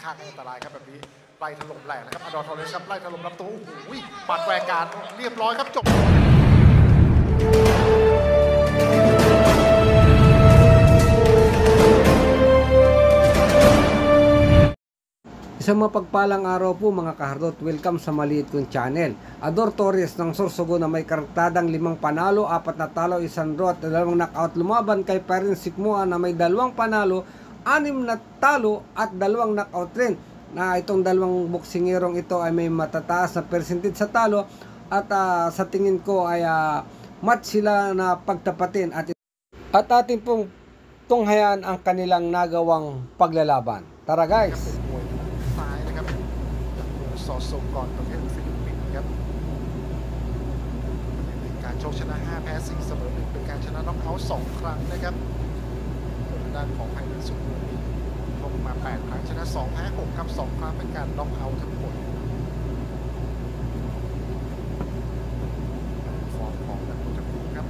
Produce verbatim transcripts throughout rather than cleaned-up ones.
ข้างอันตรายครับแบบนี้ไล่ถล่มแหลกนะครับอดอร์ทอร์เรสครับไล่ถล่มลำตัวโอ้โหปัดแหวกการเรียบร้อยครับจบ Isang mapagpalang araw po mga kahardot, welcome sa maliit kong channel. ADOR TORRES ng Sorsogon na may kartadang limang panalo, apat na talo, isang draw at dalawang knockout lumaban kay Parin Sikmua na may dalawang panalo, anim na talo at dalawang knockout rin. Na itong dalawang boksingerong ito ay may matataas na percentage sa talo at uh, sa tingin ko ay uh, match sila na pagtapatin at, at ating pong tunghayaan ang kanilang nagawang paglalaban. Tara guys! ซอโซก่อนประเทศฟิลิปปินส์ครับเป็นการชกชนะห้าแพ้สี่เสมอหนึ่งเป็นการชนะน็อกเอาท์สองครั้งนะครับส่วนด้านของไฮเดนสุกูมีลงมาแปดครั้งชนะสองแพ้หกครับสองครั้งเป็นการน็อกเอาท์ทั้งหมดฟอร์มของนักมวยทั้งคู่ครับ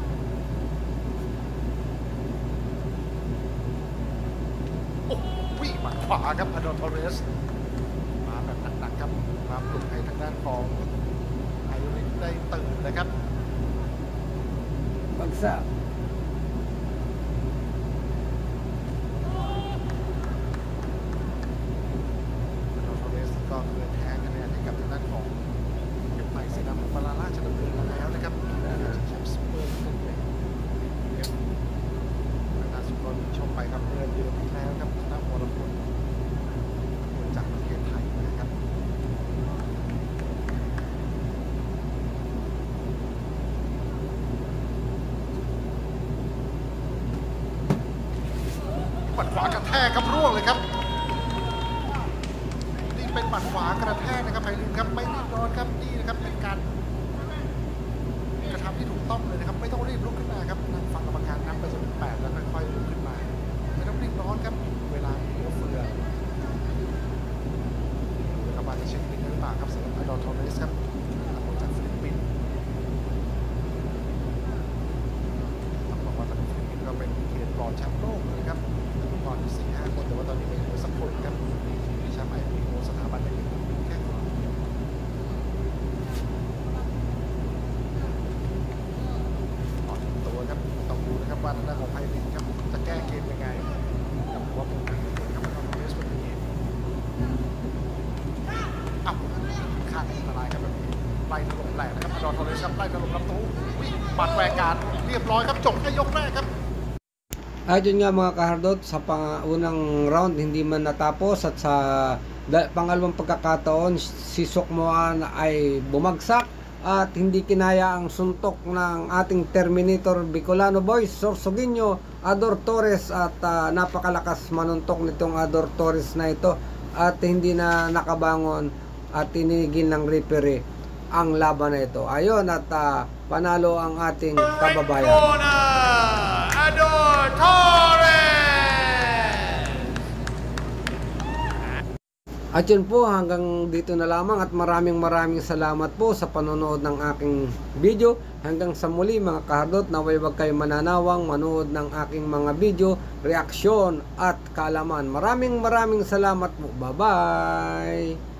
โอ้โหวิ่งหมัดขวาครับอดอร์ทอร์เรสหนักครับมาปลุกให้ทางด้านของไอรินได้ตื่นนะครับบังซ่าโดนโทเรสก็เคยแพ้คะแนนให้กับทางด้านของเก็บไผ่สีดำบาลาราชดำเนินมาแล้วนะครับแชมป์ซุปเปอร์นั่นเองล่าสุดก็ชกไปครับเมื่อเดือนที่แล้วครับทางด้านวรพลจากประเทศไทยนะครับหมัดขวากระแทกครับร่วงเลยครับนี่เป็นหมัดขวากระแทกนะครับไพลินครับไม่รีบร้อนครับนี่นะครับเป็นการกระทำที่ถูกต้องเลยนะครับไม่ต้องรีบลุกขึ้นมาครับนั่งฟังกรรมการนับไปจนถึงแปดแล้วค่อยๆลุกขึ้นมาไม่ต้องรีบร้อนครับเวลาเหลือเฟือกรรมการจะเช็คบินหรือเปล่าครับสำหรับอดอร์ทอร์เรสครับนักมวยจากฟิลิปปินส์ต้องบอกว่าตอนนี้ฟิลิปปินส์ก็เป็นเกียรติก่อนแชมป์โลกเลยครับก่อนสี่ห้าคนแต่ว่าตอนนี้ไม่เหลือสักคนครับมีแชมป์ไอพีโอสถาบันในแค่คนต่อถึงตัวครับต้องดูนะครับว่าทางด้านของไพลินครับจะแก้เกมยังไงกับว่าเป็นการเล่นกับอดอร์ทอร์เรสวันนี้อ้าวข้างอันตรายครับแบบนี้ไล่ถล่มแหลกนะครับอดอร์ทอร์เรสครับไล่ถล่มลำตัวบัดแหวกการเรียบร้อยครับจบแค่ยกแรกครับ Ayun nga mga kahardot, sa pangunang round hindi man natapos at sa pangalawang pagkakataon si Sukmuan ay bumagsak at hindi kinaya ang suntok ng ating Terminator Bicolano boys, Sorsogueño, ADOR TORRES at uh, napakalakas manuntok nitong ADOR TORRES na ito at hindi na nakabangon at tinigil ng referee ang laban na ito. Ayun at uh, panalo ang ating kababayan. ADOR TORRES! At yun po, hanggang dito na lamang at maraming maraming salamat po sa panonood ng aking video. Hanggang sa muli mga kahardot, naway wag kayo mananawang manood ng aking mga video, reaksyon at kaalaman. Maraming maraming salamat po. Bye-bye!